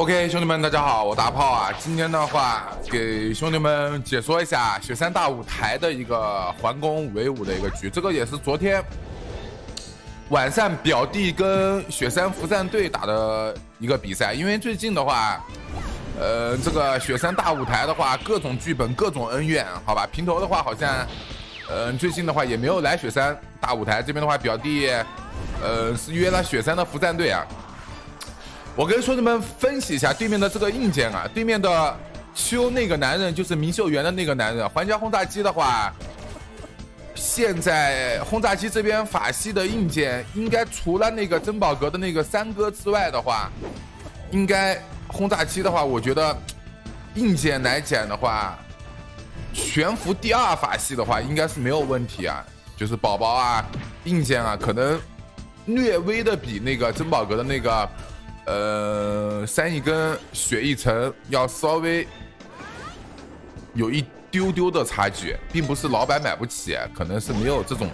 OK， 兄弟们，大家好，我大炮啊。今天的话，给兄弟们解说一下雪山大舞台的一个环攻5v5的一个局。这个也是昨天晚上表弟跟雪山福战队打的一个比赛。因为最近的话，这个雪山大舞台的话，各种剧本，各种恩怨，好吧。平头的话，好像，最近的话也没有来雪山大舞台这边的话，表弟，是约了雪山的福战队啊。我跟兄弟们分析一下对面的这个硬件啊，对面的秋那个男人就是明秀园的那个男人，皇家轰炸机的话，现在轰炸机这边法系的硬件应该除了那个珍宝阁的那个三哥之外的话，应该轰炸机的话，我觉得硬件来讲的话，全服第二法系的话应该是没有问题啊，就是宝宝啊硬件啊，可能略微的比那个珍宝阁的那个。山一跟雪一层要稍微有一丢丢的差距，并不是老板买不起，可能是没有这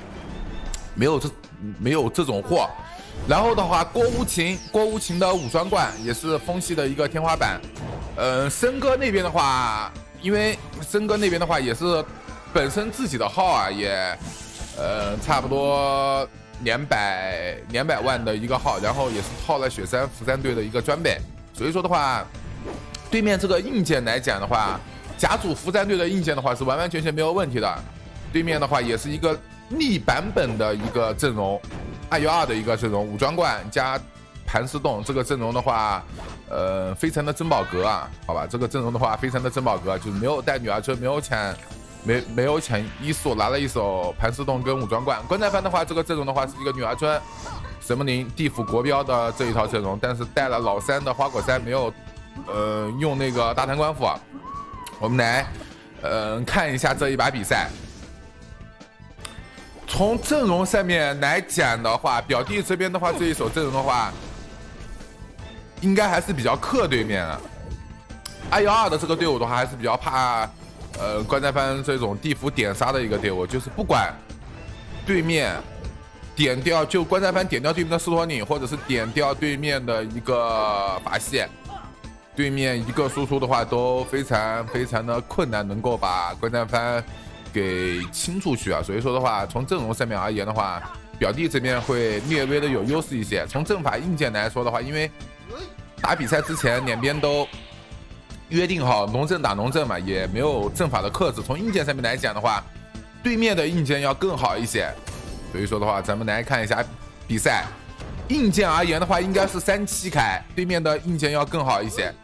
种货。然后的话，郭无情的武装冠也是风系的一个天花板。森哥那边的话，因为森哥那边的话也是本身自己的号啊，也差不多。200万的一个号，然后也是套了雪山福战队的一个装备，所以说的话，对面这个硬件来讲的话，甲组福战队的硬件的话是完完全全没有问题的。对面的话也是一个逆版本的一个阵容，212的一个阵容，武装冠加盘丝洞这个阵容的话，非常的珍宝阁啊，好吧，这个阵容的话非常的珍宝阁，就是没有带女儿车，没有抢一速，拿了一手盘丝洞跟武装冠。观战番的话，这个阵容的话是一个女儿村、神木林、地府国标的这一套阵容，但是带了老三的花果山，没有用那个大贪官斧。我们来看一下这一把比赛。从阵容上面来讲的话，表弟这边的话这一手阵容的话，应该还是比较克对面的。212的这个队伍的话，还是比较怕。观战番这种地府点杀的一个队伍，就是不管对面点掉，就观战番点掉对面的斯托尼，或者是点掉对面的一个法系，对面一个输出的话都非常的困难，能够把观战番给清出去啊。所以说的话，从阵容上面而言的话，表弟这边会略微的有优势一些。从阵法硬件来说的话，因为打比赛之前两边都约定好农阵打农阵嘛，也没有阵法的克制。从硬件上面来讲的话，对面的硬件要更好一些。所以说的话，咱们来看一下比赛。硬件而言的话，应该是37开，对面的硬件要更好一些。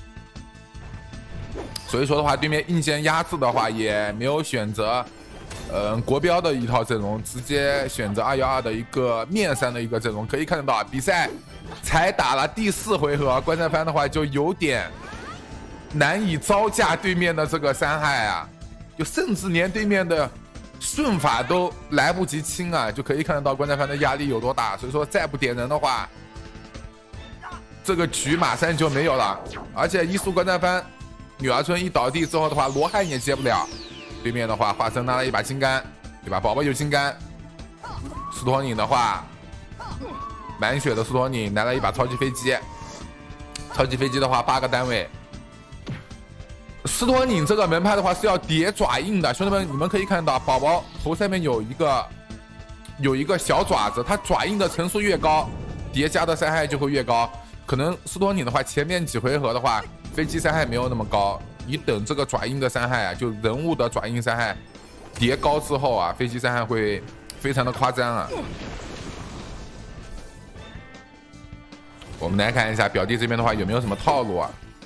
所以说的话，对面硬件压制的话，也没有选择国标的一套阵容，直接选择212的一个面上的一个阵容。可以看得到，比赛才打了第4回合，观战番的话就有点难以招架对面的这个伤害啊，就甚至连对面的顺法都来不及清啊，就可以看得到观战番的压力有多大。所以说再不点人的话，这个局马上就没有了。而且一速观战番女儿村一倒地之后的话，罗汉也接不了。对面的话，华生拿了一把金杆，对吧？宝宝有金杆。斯托尼的话，满血的斯托尼拿了一把超级飞机，超级飞机的话8个单位。斯托尼这个门派的话是要叠爪印的，兄弟们，你们可以看到宝宝头上面有一个小爪子，它爪印的层数越高，叠加的伤害就会越高。可能斯托尼的话，前面几回合的话，飞机伤害没有那么高，你等这个爪印的伤害啊，就人物的爪印伤害叠高之后啊，飞机伤害会非常的夸张啊。我们来看一下表弟这边的话有没有什么套路啊？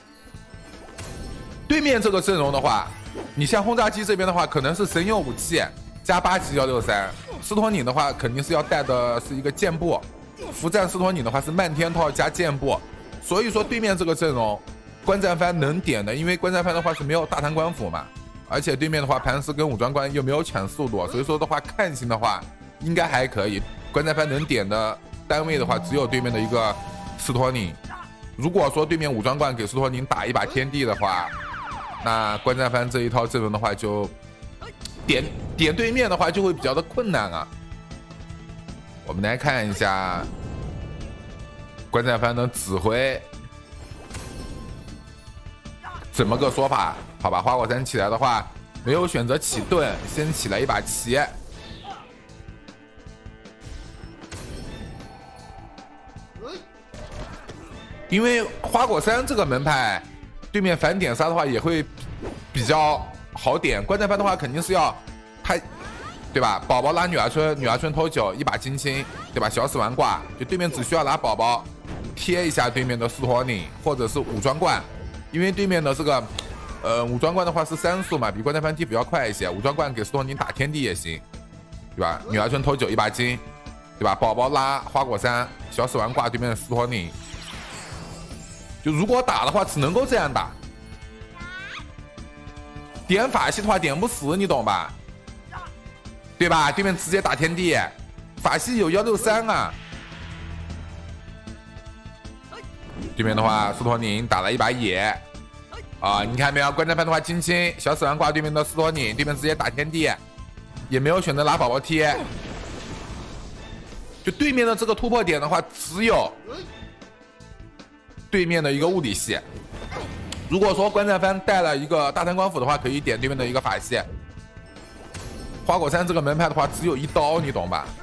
对面这个阵容的话，你像轰炸机这边的话，可能是神勇武器加8级163，斯托尼的话肯定是要带的是一个箭步，福战斯托尼的话是漫天炮加箭步，所以说对面这个阵容，观战番能点的，因为观战番的话是没有大贪官斧嘛，而且对面的话盘丝跟武装冠又没有抢速度，所以说的话看型的话应该还可以，观战番能点的单位的话只有对面的一个斯托尼。如果说对面武装冠给斯托尼打一把天地的话，那观战番这一套阵容的话，就点对面的话就会比较的困难啊。我们来看一下观战番的指挥这么个说法，好吧？花果山起来的话，没有选择起盾，先起了一把棋。因为花果山这个门派，对面反点杀的话也会比较好点。观战番的话肯定是要他，对吧？宝宝拉女儿春，女儿春偷9，一把金青，对吧？小死丸挂，就对面只需要拿宝宝贴一下对面的斯托宁或者是武装冠，因为对面的这个武装冠的话是3速嘛，比观战番地府要快一些。武装冠给斯托宁打天地也行，对吧？女儿春偷9，一把金，对吧？宝宝拉花果山，小死丸挂对面的斯托宁。就如果打的话，只能够这样打。点法系的话点不死，你懂吧？对吧？对面直接打天地，法系有163啊。对面的话，斯托宁打了一把野啊，你看没有？观战番的话，金青小死丸挂对面的斯托宁，对面直接打天地，也没有选择拿宝宝贴。就对面的这个突破点的话，只有对面的一个物理系。如果说观战番带了一个大贪官斧的话，可以点对面的一个法系。花果山这个门派的话，只有1刀，你懂吧？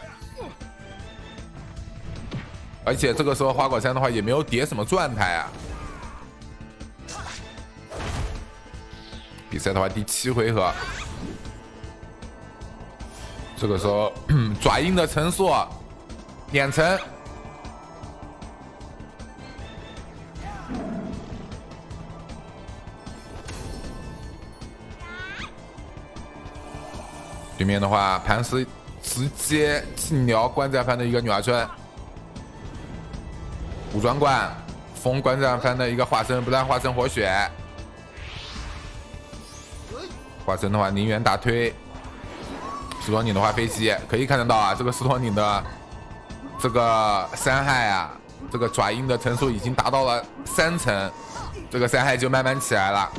而且这个时候花果山的话也没有叠什么状态啊。比赛的话第7回合，这个时候爪印的陈述2层。对面的话，磐石直接禁聊观战番的一个女儿春，武装冠封观战番的一个化身，不让化身活血。化身的话，宁远打推。斯托宁的话，飞机可以看得到啊，这个斯托宁的这个伤害啊，这个爪印的层数已经达到了3层，这个伤害就慢慢起来了。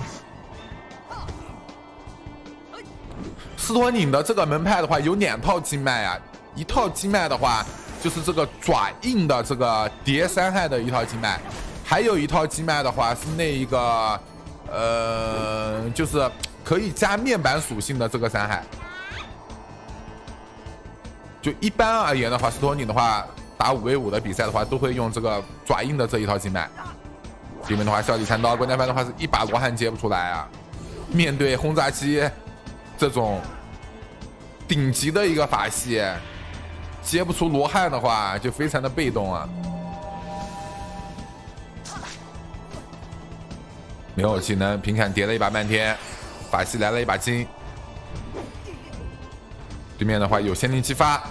斯托宁的这个门派的话有2套经脉啊，一套经脉的话就是这个爪印的这个叠伤害的一套经脉，还有一套经脉的话是那一个就是可以加面板属性的这个伤害。就一般而言的话，斯托宁的话打5v5的比赛的话都会用这个爪印的这一套经脉。对面的话笑里藏刀，观战番的话是一把罗汉接不出来啊，面对轰炸机这种顶级的一个法系，接不出罗汉的话就非常的被动啊。没有技能，平砍叠了一把漫天，法系来了一把金。对面的话有仙灵激发，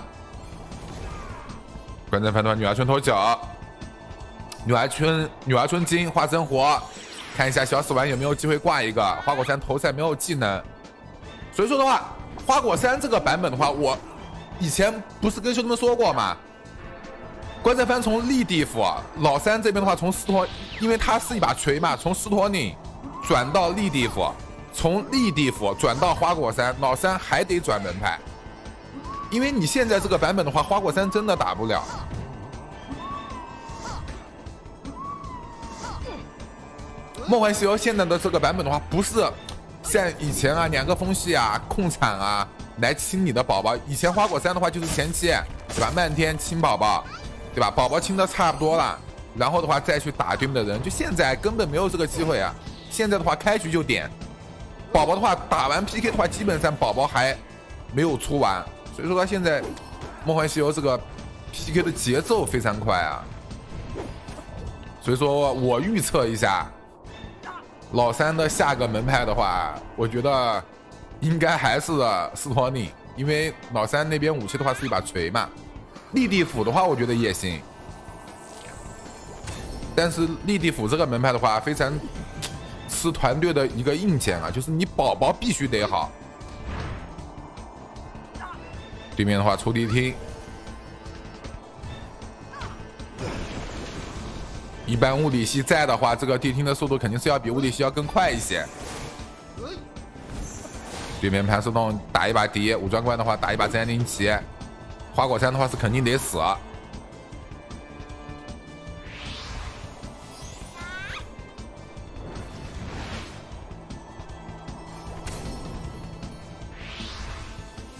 观战番的话女儿春偷9，女儿春金化生活，看一下小死丸有没有机会挂一个。花果山头赛没有技能，所以说的话，花果山这个版本的话，我以前不是跟兄弟们说过吗？观战番从立地府老三这边的话，从斯托，因为他是一把锤嘛，从斯托宁转到立地府，从立地府转到花果山，老三还得转门派，因为你现在这个版本的话，花果山真的打不了。梦幻西游现在的这个版本的话，不是像以前啊2个风系啊控场啊来清你的宝宝。以前花果山的话就是前期对吧，漫天清宝宝，对吧？宝宝清的差不多了，然后的话再去打对面的人。就现在根本没有这个机会啊！现在的话开局就点宝宝的话，打完 PK 的话，基本上宝宝还没有出完。所以说他现在梦幻西游这个 PK 的节奏非常快啊。所以说我预测一下，老三的下个门派的话，我觉得应该还是斯托宁，因为老三那边武器的话是一把锤嘛。立地府的话，我觉得也行，但是立地府这个门派的话，非常吃团队的一个硬件啊，就是你宝宝必须得好。对面的话出地听，一般物理系在的话，这个地听的速度肯定是要比物理系要更快一些。对面盘石洞打一把敌，武装官的话打一把真灵旗，花果山的话是肯定得死。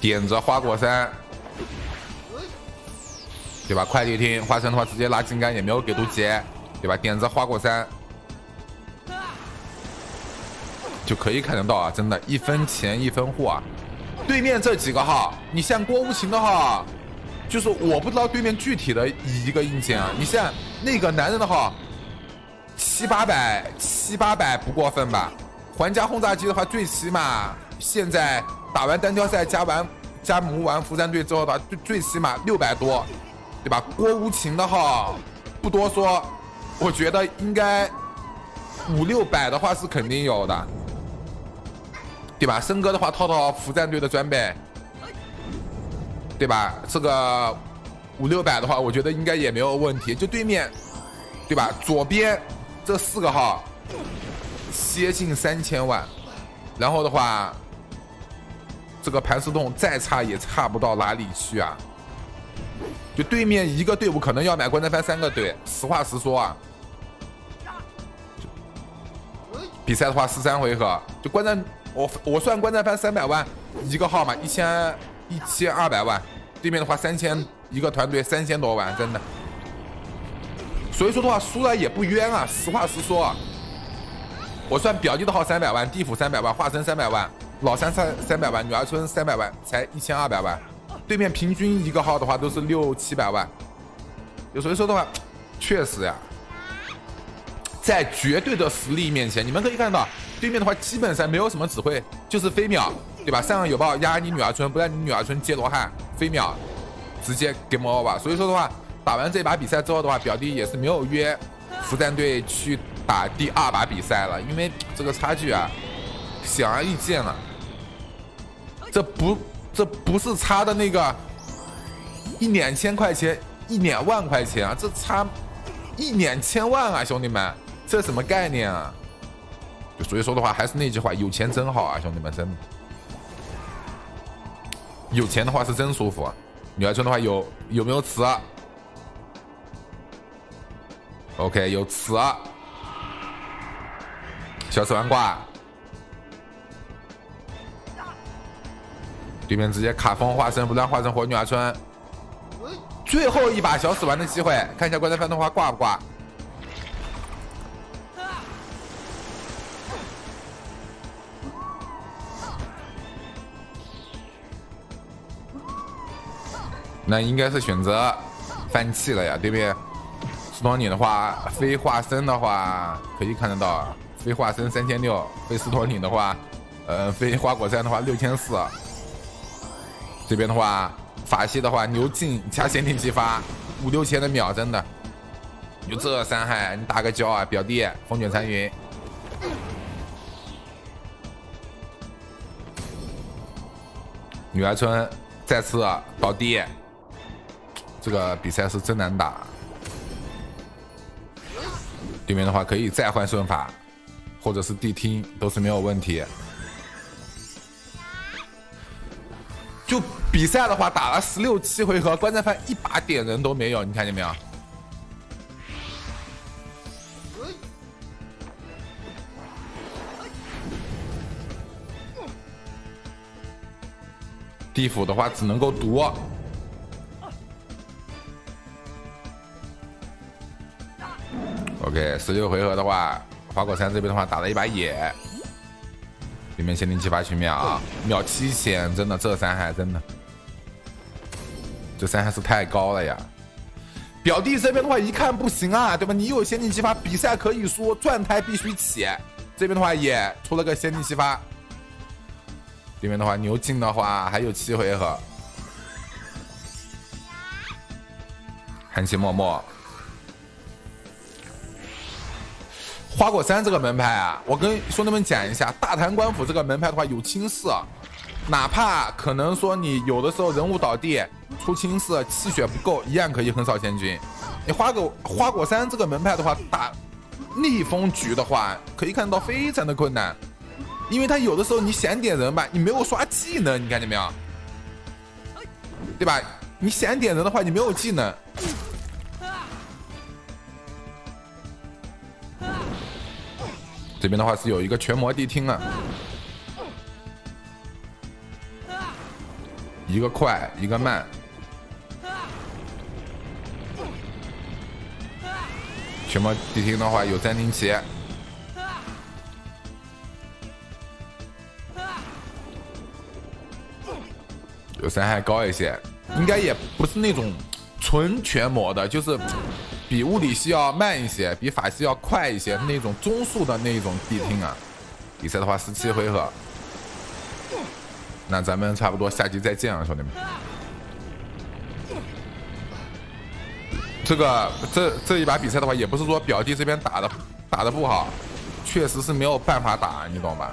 点着花果山，对吧？快递厅花生的话直接拉金杆，也没有给毒结，对吧？点着花果山就可以看得到啊，真的一分钱一分货啊。对面这几个号，你像郭无情的号，就是我不知道对面具体的一个硬件啊。你像那个男人的号，700-800不过分吧？皇家轰炸机的话，最起码现在打完单挑赛加盟完服战队之后的话，最起码600多，对吧？郭无情的号不多说，我觉得应该500-600的话是肯定有的，对吧？森哥的话套服战队的装备，对吧？这个500-600的话，我觉得应该也没有问题。就对面，对吧？左边这4个号接近3000万，然后的话，这个盘丝洞再差也差不到哪里去啊！就对面一个队伍可能要买观战番3个队，实话实说啊。比赛的话13回合，就观战我算观战番300万一个号嘛，1200万，对面的话3000一个团队3000多万，真的。所以说的话输了也不冤啊，实话实说啊。我算表弟的号300万，地府300万，化身300万，老三300万，女儿村300万，才1200万。对面平均一个号的话都是600-700万，所以说的话，确实呀，在绝对的实力面前，你们可以看到，对面的话基本上没有什么指挥，就是飞秒，对吧？上有报压你女儿村，不让你女儿村接罗汉，飞秒直接 game over。所以说的话，打完这把比赛之后的话，表弟也是没有约服战队去打第2把比赛了，因为这个差距啊，显而易见了。这不是差的那个1-2000块钱，1-2万块钱啊，这差1-2000万啊，兄弟们，这什么概念啊？就所以说的话，还是那句话，有钱真好啊，兄弟们，真的，有钱的话是真舒服。女儿村的话有没有词？OK， 有词。小10万挂，对面直接卡封化身，不让化身活女儿村。最后一把小10万的机会，看一下观战番的话挂不挂？那应该是选择放弃了呀，对面斯托尼的话，非化身的话可以看得到，非化身3600，非斯托尼的话，非花果山的话6400。这边的话，法系的话牛劲加限定激发5-6千的秒，真的，就这伤害你打个胶啊，表弟风卷残云。女儿村再次倒地，这个比赛是真难打。对面的话可以再换顺法，或者是地听都是没有问题。就比赛的话打了16-7回合，观战番1把点人都没有，你看见没有？地府的话只能够毒。OK， 16回合的话，花果山这边的话打了一把野，对面限定激发去秒7000，真的这伤害真的，这伤害是太高了呀！表弟这边的话一看不行啊，对吧？你有限定激发，比赛可以输，状态必须起。这边的话也出了个限定激发，对面的话牛劲的话还有7回合，寒气脉脉。花果山这个门派啊，我跟兄弟们讲一下，大唐官府这个门派的话有轻视，哪怕可能说你有的时候人物倒地出轻视，气血不够，一样可以横扫千军。你花果山这个门派的话，打逆风局的话，可以看到非常的困难，因为他有的时候你想点人吧，你没有刷技能，你看见没有？对吧？你想点人的话，你没有技能。这边的话是有一个全魔地听了， 一个快，一个慢。全部地听的话有暂停期。有伤害高一些，应该也不是那种纯全模的，就是比物理系要慢一些，比法系要快一些那种中速的那种地听啊。比赛的话17回合，那咱们差不多下集再见啊，兄弟们。这一把比赛的话，也不是说表弟这边打的不好，确实是没有办法打，你懂吧？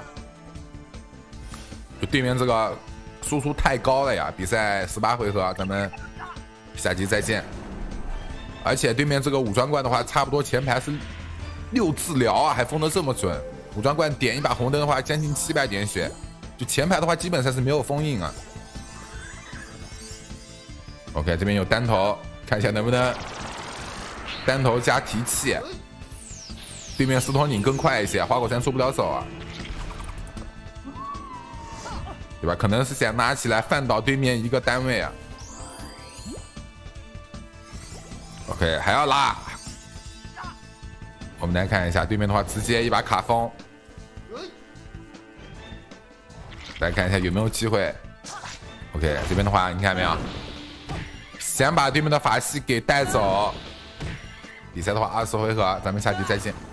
就对面这个输出太高了呀！比赛18回合，咱们下集再见。而且对面这个武装冠的话，差不多前排是6治疗啊，还封得这么准。武装冠点一把红灯的话，将近700点血，就前排的话基本上是没有封印啊。OK， 这边有单头，看一下能不能单头加提气。对面石头拧更快一些，花果山出不了手啊。对吧？可能是想拿起来放倒对面一个单位啊。OK， 还要拉。我们来看一下对面的话，直接一把卡风。来看一下有没有机会。OK， 这边的话，你看没有？想把对面的法系给带走。比赛的话20回合，咱们下集再见。